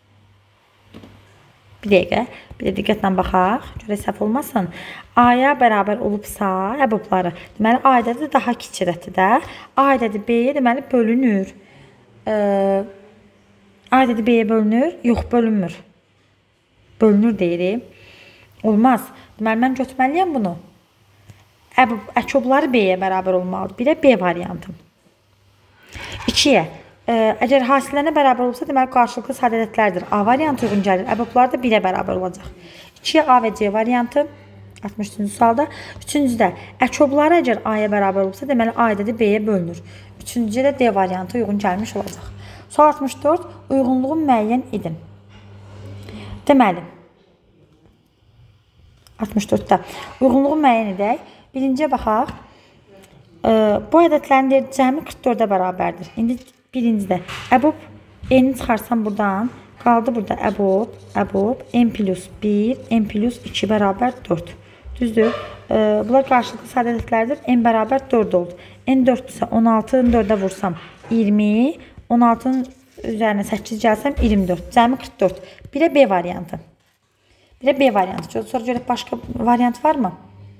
Bir dəqiqə, bir də diqqətlə baxaq, görə səhv olmasın. A-ya bərabər olubsa, əbobları, deməli A ədədi daha kiçik ədədi də, A ədədi B-yə deməli bölünür. Ee, A ədədi B-yə bölünür, yox bölünmür. Bölünür deyirik. Olmaz. Deməli mən götürməliyəm bunu. Əkobları B-yə bərabər olmalıdır. birə B variantı. ikiyə. Əgər hasillərinə bərabər olsa, deməli qarşılıqlı sadə ədədlərdir. A variantı uyğun gəlir. Əboblar da birə bərabər olacaq. ikiyə A və C variantı. altmış üçüncü sualda. Üçüncüdə əkobları əgər A-ya bərabər olsa, deməli A ədədi B-yə bölünür. Üçüncüdə də D variantı uyğun gəlmiş olacaq. Sual altmış dörd. Uyğunluğu müəyyən edin. Deməli altmış dörddə uyğunluğu müəyyən edək. Birinciyə baxaq. Bu ədədlərin deyir, cəmi qırx dördə bərabərdir. İndi birincidə əbob N-i çıxarsam buradan, qaldı burada əbob, əbob, N plus bir, N plus iki bərabər dörd. Düzdür? Bunlar qarşılıqlı sadə ədədlərdir. N bərabər dörd oldu. N dörddürsə on altını dördə vursam iyirmi, on altının üzərinə səkkiz gəlsəm iyirmi dörd. Cəmi qırx dörd. birə B variantı. birə B variantı. Sonra görək başqa variant varmı?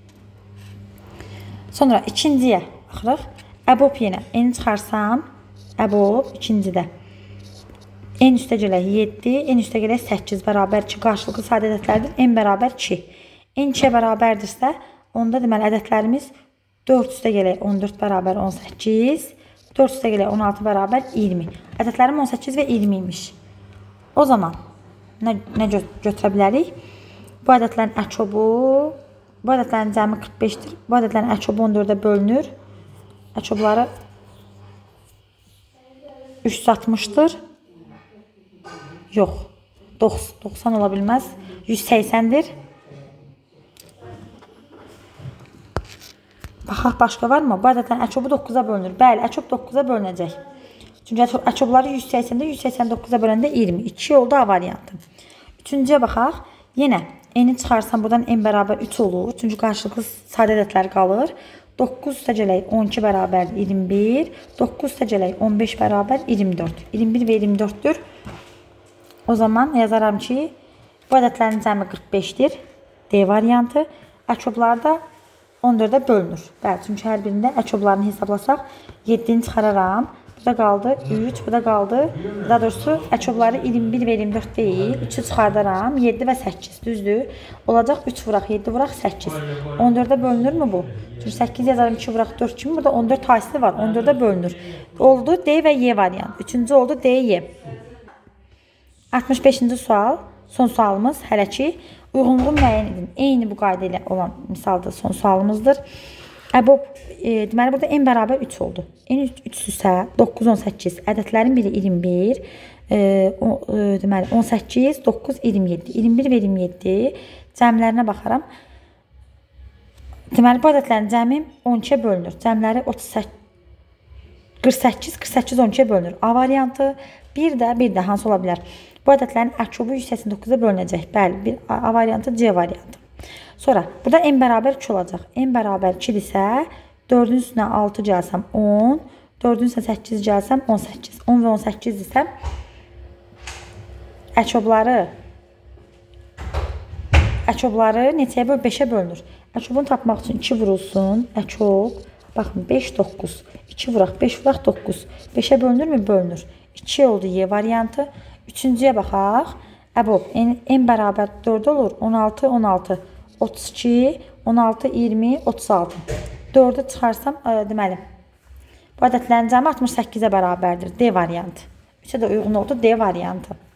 Sonra ikinciyə baxırıq. Əbob yenə N çıxarsam, əbob ikincidə. N üstə gələk yeddi, N üstə gələk səkkiz bərabər iki qarşılıqlı sadə ədədlərdir. N bərabər iki. N ikiyə bərabərdirsə, onda deməli ədədlərimiz dörd üstə gələk on dörd bərabər on səkkiz, dörd üstə gələk on altı bərabər iyirmi. Ədədlərim on səkkiz və iyirmi imiş. O zaman nə, nə götürə bilərik? Bu ədədlərin əkobu, bu ədədlərin cəmi qırx beşdir. Bu ədədlərin əkobu on dördə bölünür. Əkobları üç yüz altmışdır. Yox, doxsan ola bilməz. yüz səksəndir. Baxaq, başqa varmı? Bu ədədlərin əkobu doqquza bölünür. Bəli, əkob doqquza bölünəcək. Çünki əkobları yüz səksəndə, yüz səksən doqquza böləndə iyirmi. iki oldu A variantı. Üçüncüyə baxaq. Yenə N-i çıxarsam buradan N bərabər üç olur. Çünki qarşılıqlı sadə ədədlər qalır. doqquz üstə gələk on iki bərabər iyirmi bir. doqquz üstə gələk on beş bərabər iyirmi dörd. iyirmi bir və iyirmi dörddür. O zaman yazaram ki, bu ədədlərin cəmi qırx beşdir. D variantı. Əkoblarda on dördə bölünür. Bəli, çünki hər birində əkoblarını hesablasaq yeddini çıxararam. Burada qaldı üç, burada qaldı. Daha doğrusu əkobları iyirmi bir və iyirmi dörd deyil. üçü çıxardaram. yeddi və səkkiz. Düzdür? Olacaq üç vuraq, yeddi vuraq, səkkiz. on dördə bölünürmü bu? Çünki səkkiz yazarım, iki vuraq, dörd kimi. Burada on dörd hasili var. on dördə bölünür. Oldu D və Y variant. Üçüncü oldu D, Y. altmış beşinci sual. Son sualımız hələ ki. Uyğunluğu müəyyən edin. Eyni bu qayda ilə olan misalda son sualımızdır. Əbob, e, deməli burada N bərabər üç oldu. N üç isə doqquz, on səkkiz. Ədədlərin biri iyirmi bir. E, o, e, deməli on səkkiz, doqquz, iyirmi yeddi. iyirmi bir və iyirmi yeddi. Cəmlərinə baxaram. Deməli bu ədədlərin cəmi on ikiyə bölünür. Cəmləri otuz səkkiz, qırx səkkiz, qırx səkkiz on ikiyə bölünür. A variantı. Bir də, bir də hansı ola bilər? Bu ədədlərin əkobu yüz səksən doqquza bölünəcək. Bəli, bir A variantı, C variantı. Sonra, burada N bərabər iki olacaq. N bərabər ikidirsə, dördün üstünə altı gəlsəm on, dördün üstünə səkkiz gəlsəm on səkkiz. on və on səkkizdirsə, əkobları, əkobları neçəyə böl? beşə bölünür. Əkobunu tapmaq üçün iki vurulsun. Əkob, baxın, beş, doqquz. iki vuraq, beş vuraq, doqquz. beşə bölünürmü? Bölünür. iki oldu Y variantı. Üçüncüyə baxaq. Əbob, N, N bərabər dörd olur. on altı, on altı, otuz iki, on altı, iyirmi, otuz altı. dördü çıxarsam, ə, deməli, bu ədədlərin cəmi altmış səkkizə bərabərdir. D variantı. üçə də uyğun oldu D variantı.